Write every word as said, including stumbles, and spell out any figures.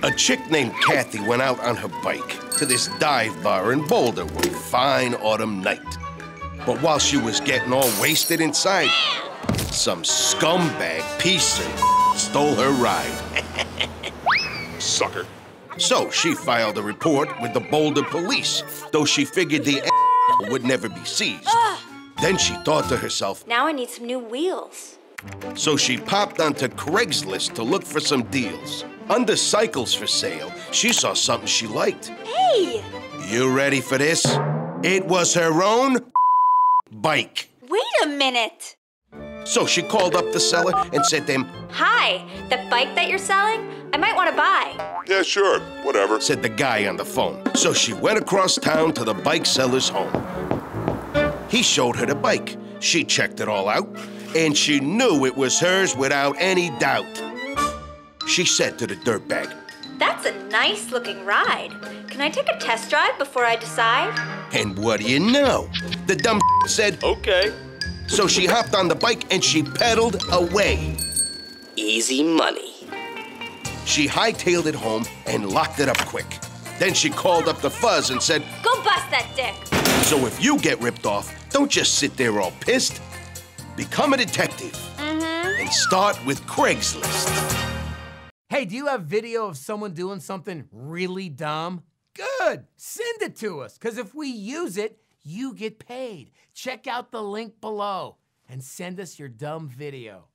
A chick named Kathy went out on her bike to this dive bar in Boulder one fine autumn night. But while she was getting all wasted inside, some scumbag piece of stole her ride. Sucker. So she filed a report with the Boulder police, though she figured the would never be seized. Then she thought to herself, now I need some new wheels. So she popped onto Craigslist to look for some deals. Under cycles for sale, she saw something she liked. Hey! You ready for this? It was her own bike. Wait a minute. So she called up the seller and said to him, hi, the bike that you're selling, I might want to buy. Yeah, sure, whatever, said the guy on the phone. So she went across town to the bike seller's home. He showed her the bike. She checked it all out, and she knew it was hers without any doubt. She said to the dirtbag, that's a nice looking ride. Can I take a test drive before I decide? And what do you know? The dumb said, okay. So she hopped on the bike and she pedaled away. Easy money. She hightailed it home and locked it up quick. Then she called up the fuzz and said, go bust that dick. So if you get ripped off, don't just sit there all pissed. Become a detective. Mm-hmm. And start with Craigslist. Hey, do you have video of someone doing something really dumb? Good, send it to us, because if we use it, you get paid. Check out the link below and send us your dumb video.